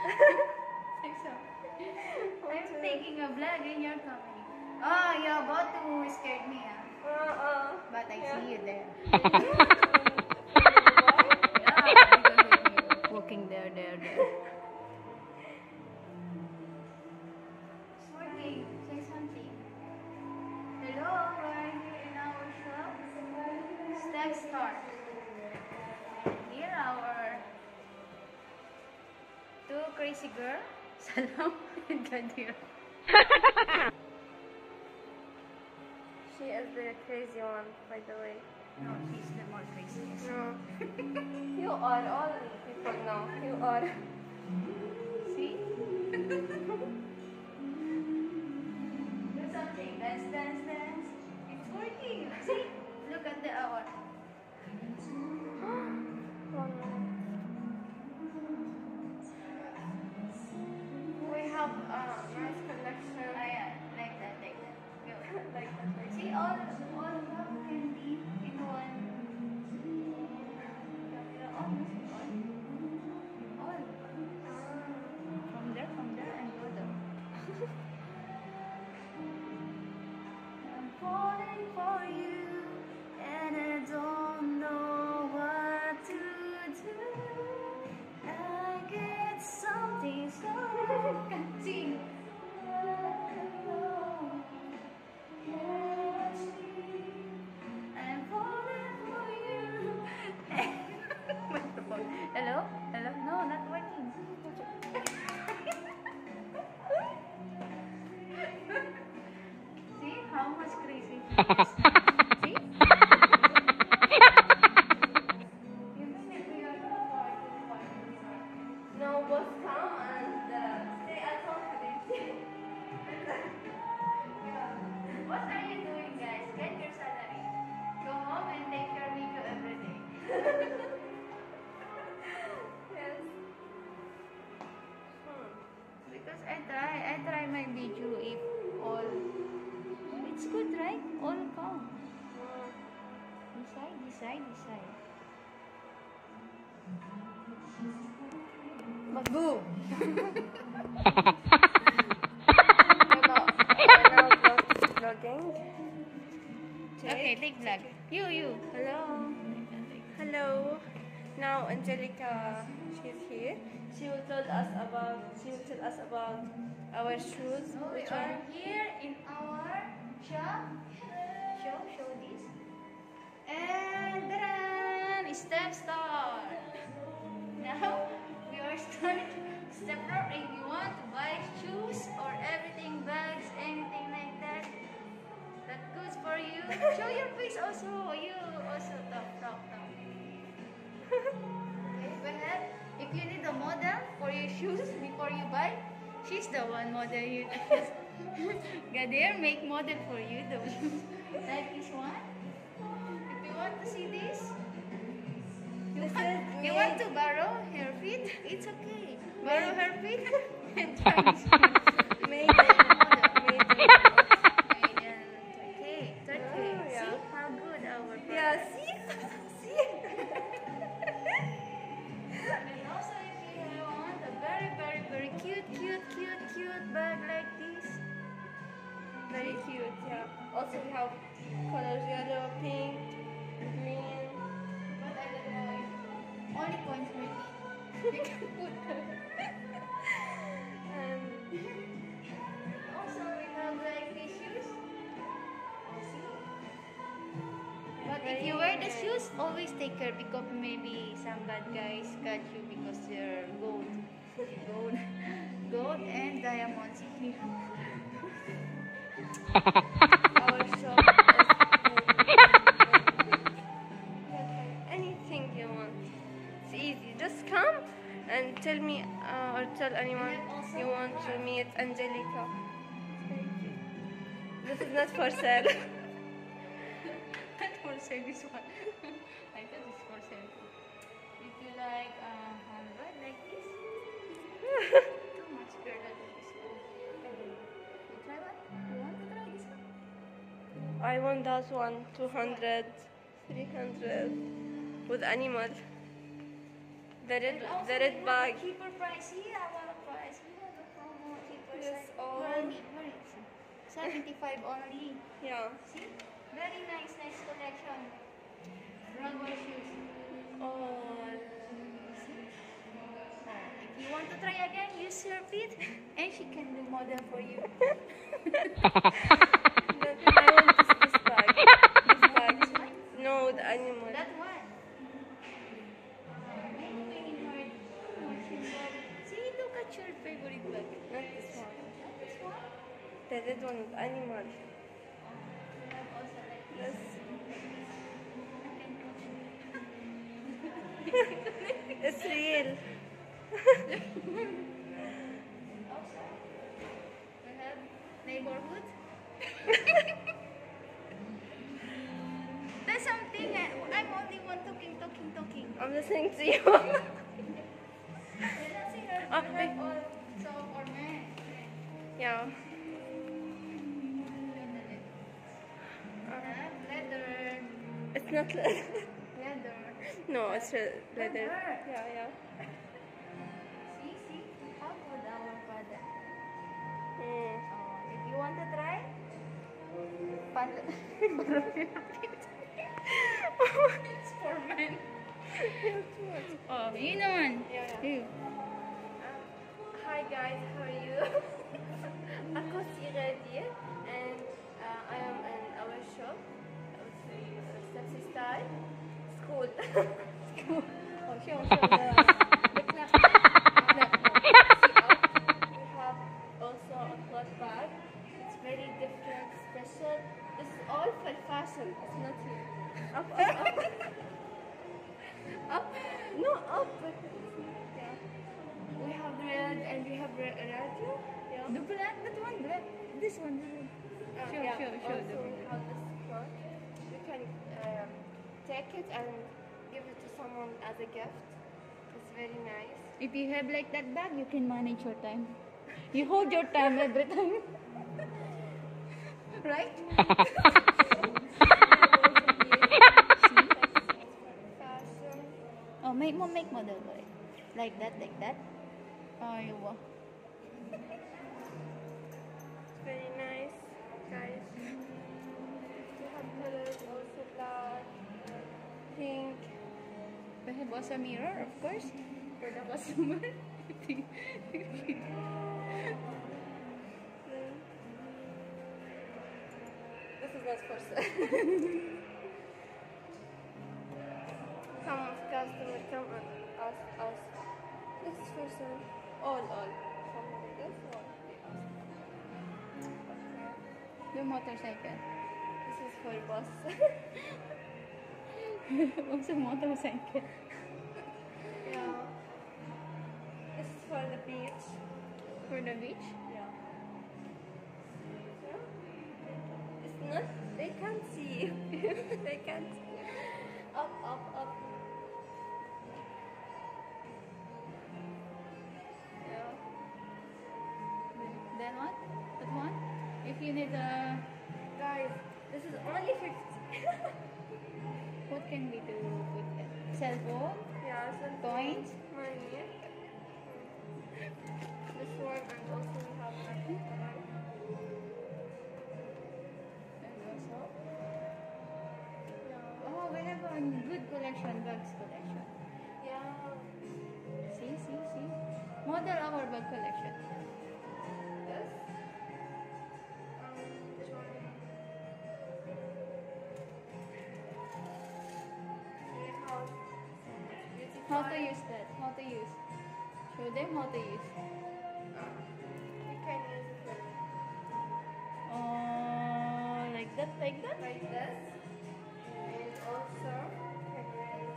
I'm taking a vlog and you're coming. Oh, you're about to scare me, but I see you there. Yeah, because you're walking there. Smirky, say something. Hello, we're here in our shop. Step Start. Here our two crazy girl, Salam and Gadir. She is the crazy one, by the way. No, she's the more craziest. No. You are, all people know. You are. See? Do something. Dance. It's working. See? Look at the hour. 1 minute. We have a nice collection. Like that. Go. Like that. See, all can be in one. All. From there, and go down. I'm falling for you, and I don't know what to do. I get something so sing. I'm falling for you. Hello? No, not working. See how much crazy he is. See? You mean if we are not party. No, both come and stay at home today. What are you doing, guys? Get your salary. Go home and take your video every day. Yes. Because I try my video if all. It's good, right? All come. Decide. But boo! Vlogging. Okay, take vlog. You. Hello. Now Angelica, she's here. She will tell us about our shoes. So we Which are one? here in our shop. Show this. And then Step Start. Now we are starting Step Start. If you want to buy shoes or everything, bags, anything like that, that's good for you. Show your face also. You also talk. Okay, go ahead. If you need a model for your shoes before you buy, she's the one model you choose. Gadir make model for you. Like this one. If you want to see this, you want to borrow her feet, it's okay. Borrow her feet and try this one. Made in Turkey. Oh, yeah. See how good our product. Yeah, see? And also if you want a very cute bag like this. Very cute, yeah. Also we have colors yellow, pink, green. But I don't know if only points maybe. You can put And also we have like these shoes. See? But if you wear the shoes, always take care because maybe some bad guys catch you because they're gold and diamonds here. our shop is anything you want. It's easy. Just come and tell me or tell anyone you want to meet Angelica. This is not for sale. Not for sale this one. I thought it's for sale. If you like handbag like this, too much better than this one. You try one? You want to try this one? I want that one, 200, 300 with animal. The And also red we have bag. a cheaper price. Here, our price. We have a promo cheaper Yes, price. all. Where is it? 75 only. Yeah. See? Very nice collection. Rubber shoes. Oh. If you want to try again, use your feet and she can do model for you. I want this bag. This bag. No, the animal. That one. See, look at your favorite bag. Not this one. This one. The red one with animal. We have also like Yes. It's real. Also, we have neighborhood. There's something I'm only one talking. I'm listening to you. We have all so for men. Yeah. Leather. It's not leather. Leather. No, it's leather. Leather. Yeah. See, how good our father. Mm. If you want to try, father. It's for men. Oh, you know one. Yeah. You. Hi guys, how are you? Ako si Radia and I am in our shop. Sexy Style School. Oh, show the class. We have also a cloth bag. It's very different, special. This is all for fashion. It's not here. Up. Up. No, up. Yeah. We have red and we have radio. Yeah. The black, that one, black. This one. Show Yeah. the Also, black. we have this cloth. You can take it and give it to someone as a gift. It's very nice. If you have like that bag, you can manage your time. You hold your time every time. Right? Fashion. Oh, make model boy. Like that. Oh, you will. Very nice, guys. We have colors also black, pink. We have also mirror, of course, for the customer. This is not for sale. Some customer come and ask us. This is for sale. All. Some of this one. The motorcycle. This is for bus. Also motorcycle. Yeah. This is for the beach. For the beach. Yeah. It's not. They can't see you. They can't see you. Up. Yeah. Then what? That one? If you need a... Guys, this is only 50. What can we do with it? Cell phone? Yeah, some Coins? money. This one and also we have nothing. And also... Yeah. Oh, we have a good collection, bags collection. Yeah. See. Model our bag collection. This. Which one? See how beautiful. How to use that? How to use? Show them how to use. You can use it Like that. like this. And also can raise.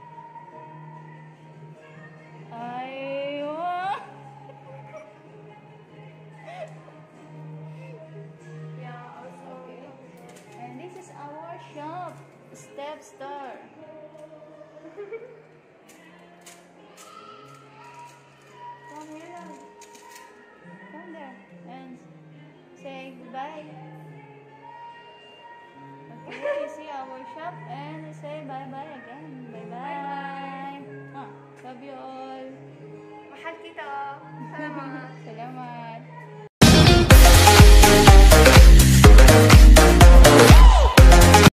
Yeah, also. And this is our shop, Step Store. Come here. Come there and say goodbye. Okay, you see our shop and say bye bye again.